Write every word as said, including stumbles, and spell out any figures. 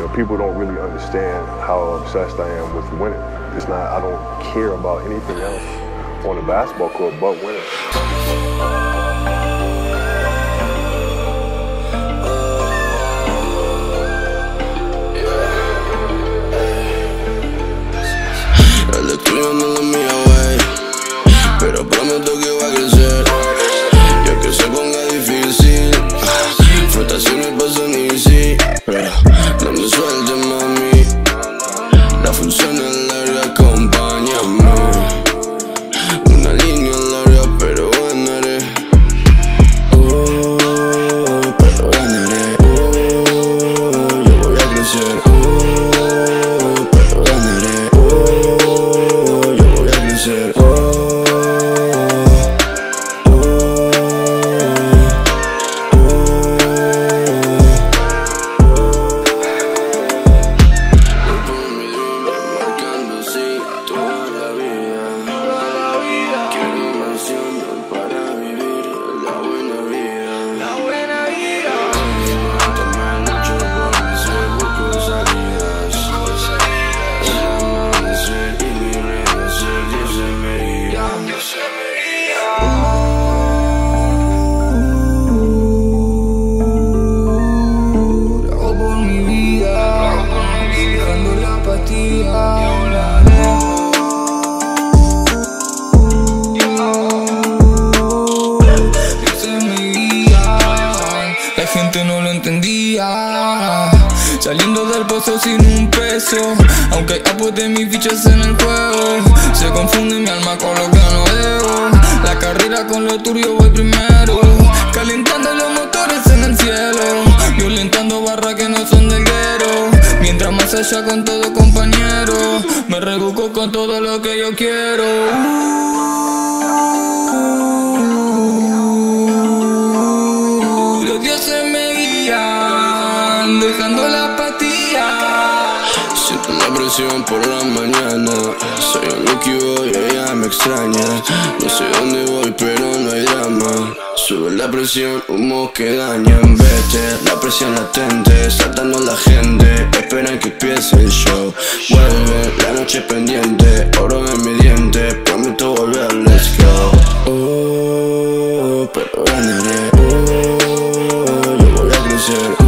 You know, people don't really understand how obsessed I am with winning. It's not, I don't care about anything else on the basketball court but winning. El estudio no es mío, güey, pero prometo que va a crecer. Y aunque se ponga difícil, frustraciones pasan y sí, pero no me sueltes, mami. La función es larga, acompáñame. Una línea larga, pero ganaré. Oh, pero ganaré. Oh, yo voy a crecer. Oh, pero ganaré. Oh, yo voy a crecer. Oh, la gente no lo entendía, saliendo del pozo sin un peso. Aunque apueste mis fichas en el juego, se confunde mi alma con lo que no debo. La carrera con lo turbio voy primero, calentando los motores en el cielo, violentando barras que no son del guero. Mientras más allá con todo compañero, me rebusco con todo lo que yo quiero. Los dioses me guían, dejando la apatía. Siento la presión por la mañana. Soy un Lucky Boy, ella me extraña. No sé dónde voy, pero no hay drama. Sube la presión, humos que dañan. Vete, la presión latente, saltando la gente. Esperan que empiece el show. Vuelve, la noche pendiente. Oro en mi diente, prometo volver, let's go. Oh, pero ganaré. Oh, yo voy a crecer.